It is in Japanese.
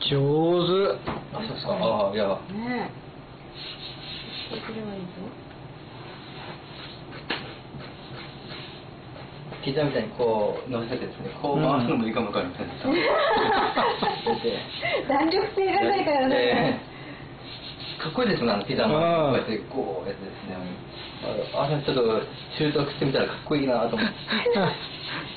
上手。 あ、そうですか。ああ、いや。 ねえ。こうすればいいぞ。 ピザみたいにこう乗せてですね、こう回すのもいいかもわかりません。 弾力性がないからね。 かっこいいですもん、ピザもこうやってこうやってですね。ちょっと習得してみたらかっこいいなと思って。